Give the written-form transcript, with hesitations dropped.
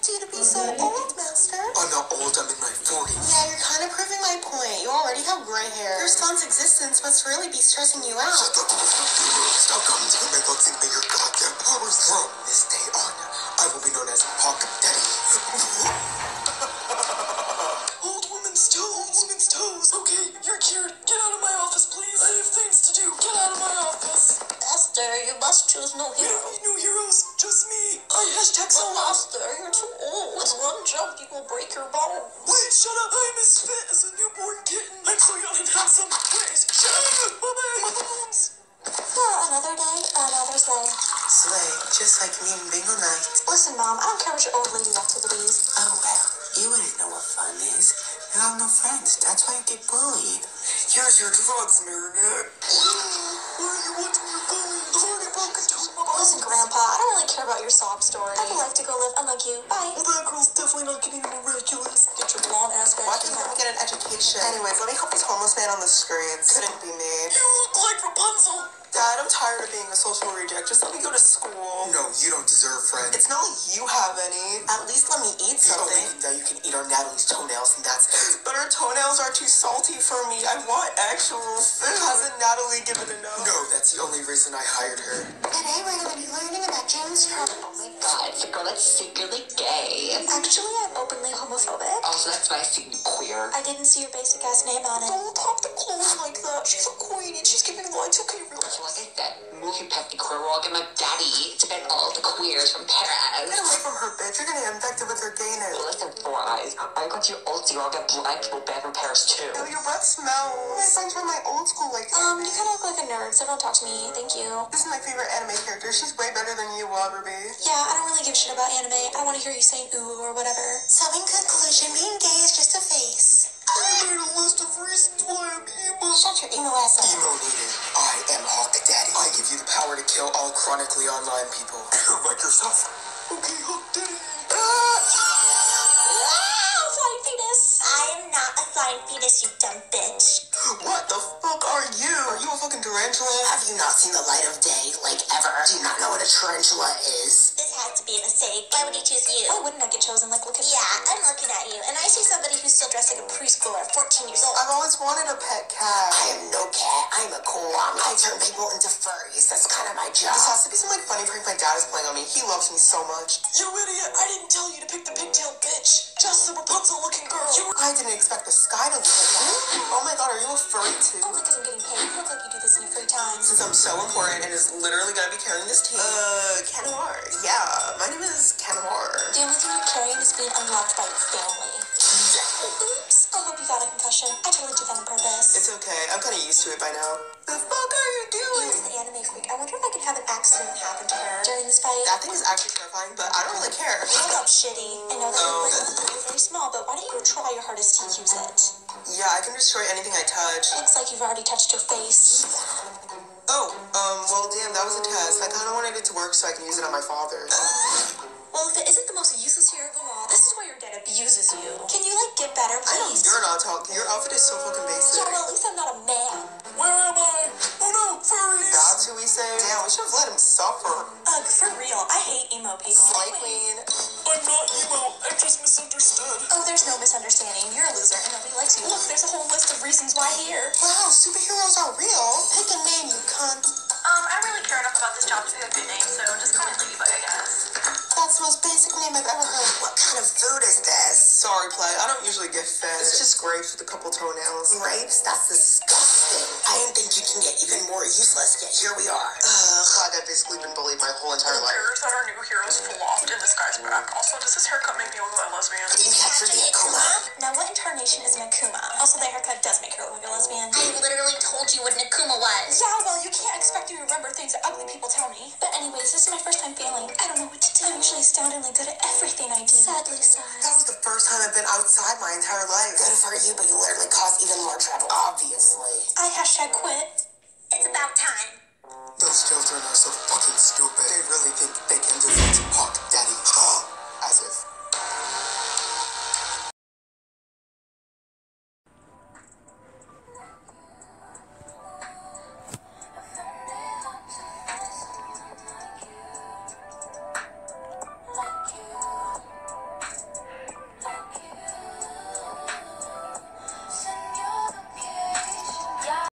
you to be so old, Master? I'm not old, I'm in my 40s. Yeah, you're kind of proving my point. You already have gray hair. Your son's existence must really be stressing you out. Shut the fuck up. Stop coming to me like thinking that your goddamn powers. From this day on, I will be known as Pocket Daddy. Old woman's toes. Okay, you're cured. Get out of my office, please. I have things to do. Get out of my office. Master, you must choose no We hero. don't need new heroes, just me. I hashtag so Master, you're too old. With one jump, you will break your bone. Wait, shut up. I'm as fit as a newborn kitten. I'm so young and handsome. Wait, shut up. My bones. Another day, another slay. Slay, just like me and bingo night. Listen, Mom, I don't care what your old lady activities. Oh, well, you wouldn't know what fun is. You have no friends. That's why you get bullied. Here's your drugs, Marinette. Why are you watching your bully? I've already broken two of my bones. Listen, Grandpa, I don't really care about your sob story. I would like to go live unlike you. Bye. Well, that girl's definitely not getting miraculous. Get your blonde ass back. Why can't I get an education? Anyways, let me help this homeless man on the streets. Couldn't be me. You look like Rapunzel. Dad, I'm tired of being a social reject. Just let me go to school. No, you don't deserve friends. It's not like you have any. At least let me eat The only something. thing that you can eat are Natalie's toenails, and that's it. But her toenails are too salty for me. I want actual food. Hasn't Natalie given enough? No, that's the only reason I hired her. Today we're going to be learning about James Charles. Oh my god, it's a girl that's secretly gay. Actually, I'm openly homophobic. Also, that's why I see you queer. I didn't see your basic ass name on it. Don't talk to Chloe like that. She's a queen and she's giving lines. Okay, relax. So like I said, move your pesky queer walk and my daddy to bet all the queers from Paris. Get away from her, bitch. You're gonna get infected with her gayness. Listen, Four Eyes, I got you old so I'll get blind people banned from Paris too. Oh, your breath smells. My friends from my old school like You kind of look like a nerd, so don't talk to me. Thank you. This is my favorite anime character. She's way better than you will ever be. Yeah, I don't really give a shit about anime. I don't want to hear you saying ooh or whatever. So in conclusion, being gay is just a face. I made a list of reasons why I'm emo. Shut your emo ass up. Emo needed. I am Hawk Daddy. I give you the power to kill all chronically online people. Like yourself. Okay, Hawk Daddy. Flying fetus. I am not a flying fetus, you dumb bitch. What the fuck are you? Are you a fucking tarantula? Have you not seen the light of day, like ever? Do you not know what a tarantula is? This has to be a mistake. Why would he choose you? Why wouldn't I get chosen? Like, look at me. Yeah, I'm looking at you, and I see somebody who's still dressed like a preschooler at 14 years old. I've always wanted a pet cat. I am no cat. I'm a koala. I turn people into furries. That's kind of my job. This has to be some like funny prank my dad is playing on me. He loves me so much. You idiot. I didn't tell you to pick the pigtail bitch. Just the Rapunzel looking girl. I didn't expect the sky to look like that. Oh my god, are you a furry too? Only because I'm getting paid. Look like you do this in your free time. Since I'm so important and is literally gonna be carrying this team. Canwar. Yeah, my name is Canwar. The only thing you're carrying is being unlocked by your family. Oops. I hope you got a concussion. I totally did that on purpose. It's okay. I'm kind of used to it by now. The fuck are you doing? He's an anime freak. I wonder if I could have an accident happen to her during this fight. That thing is actually terrifying, but I don't really care. Shut up, shitty. I know that you're very small, but why don't you try your hardest to use it? Yeah, I can destroy anything I touch. Looks like you've already touched your face. Oh, well, damn, that was a test. I kind of wanted it to work so I can use it on my father. Well, if it isn't the most useless year of them all, this is why your dad abuses you. Can you, like, get better, I know please? you're not talking. Your outfit is so fucking basic. Yeah, well, at least I'm not a man. Where am I? Oh no, furries. That's who we say. Damn, we should have let him suffer. Ugh, for real. I hate emo people. Slay queen. I'm not emo. I'm just misunderstood. Oh, there's no misunderstanding. You're a loser and nobody likes you. Look, there's a whole list of reasons why here. Wow, superheroes are real. Pick a name, you cunt. I really care enough about this job to pick a good name, so just call me Ladybug, I guess. That's the most basic name I've ever heard. What kind of food is this? Sorry, Play. I don't usually get fed. It's just grapes with a couple toenails. Grapes? That's disgusting. I didn't think you can get even more useless, yet here we are. God, I've basically been bullied my whole entire life. Appears that our new heroes pull off in this guy's back. Also, does this haircut make me look like a lesbian? Did you capture the Akuma? Now, what incarnation is an Akuma? Also, the haircut does make her look like a lesbian. I literally told you what an Akuma was. Yeah, well, you can't expect me to remember things that ugly people tell me. But anyways, this is my first time failing. I don't know what to do. I'm usually astoundingly good at everything I do. Sadly sad. That was the first time I've been outside my entire life. Good for you, but you literally caused even more trouble, obviously. I hashtag quit. It's about time. Those children are so fucking stupid. They really think they can defeat Hawk Daddy.